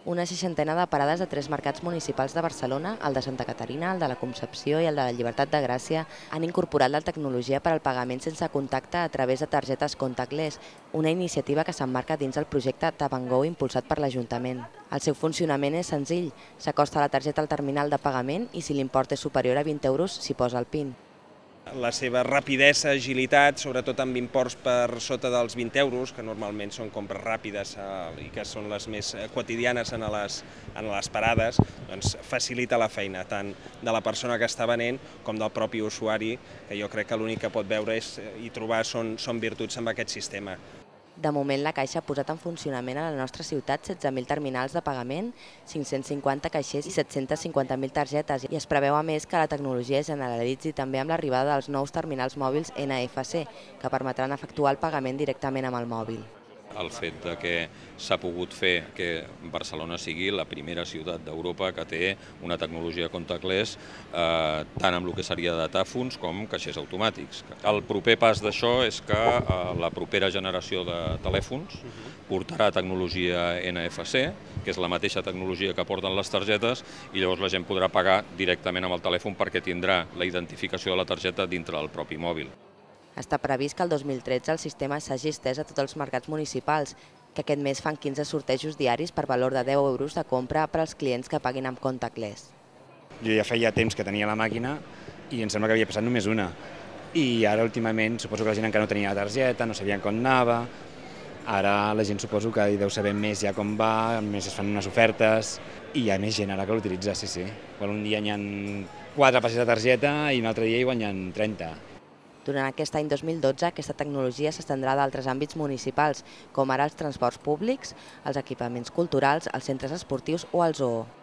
Una seixantena de parades de 3 mercats municipals de Barcelona, el de Santa Caterina, el de la Concepció i el de la Llibertat de Gràcia, han incorporat la tecnologia per al pagament sense contacte a través de targetes contactless, una iniciativa que s'emmarca dins el projecte Tap and Go impulsat per l'Ajuntament. El seu funcionament és senzill, s'acosta la targeta al terminal de pagament i si l'import és superior a 20 euros s'hi posa el PIN. La seva rapidesa, agilitat, sobretot amb imports per sota dels 20 euros, que normalment són compres ràpides i que són les més quotidianes en les parades, doncs facilita la feina tant de la persona que està venent com del propi usuari, que jo crec que l'únic que pot veure i trobar són virtuts amb aquest sistema. De moment, la Caixa ha posat en funcionament a la nostra ciutat 16.000 terminals de pagament, 550 caixers i 750.000 targetes i es preveu a més que la tecnologia es generalitzi també amb l'arribada dels nous terminals mòbils NFC, que permetran efectuar el pagament directament amb el mòbil. El fet de que s'ha pogut fer que Barcelona sigui la primera ciutat d'Europa que té una tecnologia contactless tant amb el que seria de tàfons com caixers automàtics. El proper pas d'això és que la propera generació de telèfons portarà tecnologia NFC, que és la mateixa tecnologia que porten les targetes, i llavors la gent podrà pagar directament amb el telèfon perquè tindrà la identificació de la targeta dintre del propi mòbil. Està previst que el 2013 el sistema s'hagi estès a tots els mercats municipals, que aquest mes fan 15 sortejos diaris per valor de 10 euros de compra per als clients que paguin amb contactless. Jo ja feia temps que tenia la màquina i em sembla que havia passat només una. I ara últimament suposo que la gent encara no tenia la targeta, no sabien com anava. Ara la gent suposo que hi deu saber més ja com va, a més es fan unes ofertes i hi ha més gent ara que l'utilitza, sí. Un dia hi ha 4 passes de targeta i un altre dia hi guanyen 30. Durant aquest any 2012, aquesta tecnologia s'estendrà d'altres àmbits municipals, com ara els transports públics, els equipaments culturals, els centres esportius o el zoo.